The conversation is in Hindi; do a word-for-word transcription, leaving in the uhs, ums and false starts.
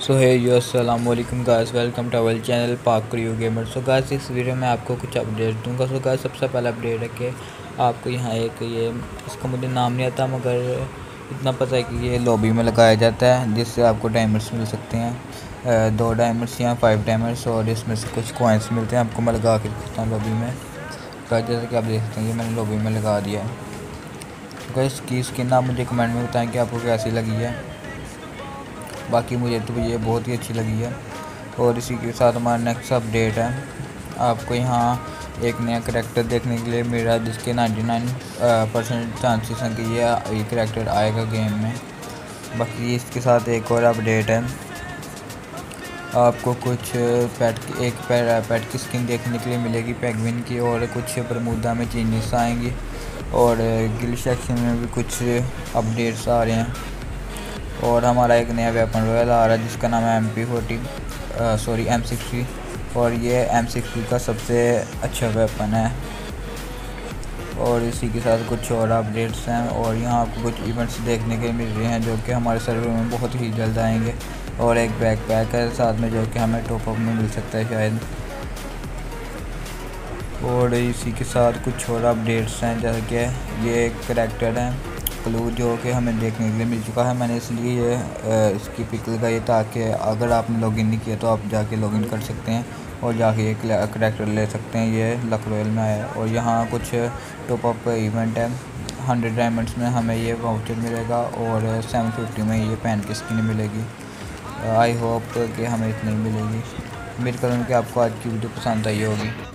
सो है यो अस्सलाम वालेकुम guys, welcome to our channel Pak Creo Gamer. So guys इस वीडियो में आपको कुछ अपडेट दूंगा। सो गाइस सबसे पहला अपडेट है कि आपको यहाँ एक ये इसका मुझे नाम नहीं आता, मगर इतना पता है कि ये लॉबी में लगाया जाता है जिससे आपको डायमंड्स मिल सकते हैं, दो डायमंड्स या फाइव डायमंड्स, और इसमें से कुछ कॉइन्स मिलते हैं। आपको मैं लगा के रखता हूँ लॉबी में। तो जैसे कि आप देख सकते हैं ये मैंने लॉबी में लगा दिया है। तो इसकी स्किन आप मुझे कमेंट में बताएँ कि आपको कैसी लगी है। बाकी मुझे तो ये बहुत ही अच्छी लगी है। और इसी के साथ हमारा नेक्स्ट अपडेट है, आपको यहाँ एक नया करैक्टर देखने के लिए मिल रहा है जिसके निन्यानवे परसेंट चांसेस हैं कि ये ये करैक्टर आएगा गेम में। बाकी इसके साथ एक और अपडेट है, आपको कुछ पेट एक पेट की स्किन देखने के लिए मिलेगी पेंगुइन की, और कुछ बरमूदा में चेंजेस आएंगी, और गिल सेक्शन में भी कुछ अपडेट्स आ रहे हैं। और हमारा एक नया वेपन रॉयल आ रहा है जिसका नाम है M P forty sorry M sixty, और ये एम सिक्सटी का सबसे अच्छा वेपन है। और इसी के साथ कुछ और अपडेट्स हैं, और यहाँ आपको कुछ इवेंट्स देखने के मिल रहे हैं जो कि हमारे सर्वर में बहुत ही जल्द आएंगे। और एक बैकपैक है साथ में जो कि हमें टॉपअप में मिल सकता है शायद। और इसी के साथ कुछ और अपडेट्स हैं, जैसे कि ये एक करैक्टर है क्लू जो कि हमें देखने के लिए मिल चुका है। मैंने इसलिए ये इसकी पिक लगाई ताकि अगर आपने लॉगिन नहीं किया तो आप जाके लॉगिन कर सकते हैं और जाके एक करैक्टर ले सकते हैं। ये लक रॉयल में आया। और यहाँ कुछ टॉप अप इवेंट है, हंड्रेड डायमंड्स में हमें ये वाउचर मिलेगा, और सेवन फिफ्टी में ये पैन की स्किन मिलेगी। आई होप कि हमें इतनी मिलेगी। उम्मीद करूँ कि आपको आज की वीडियो पसंद आई होगी।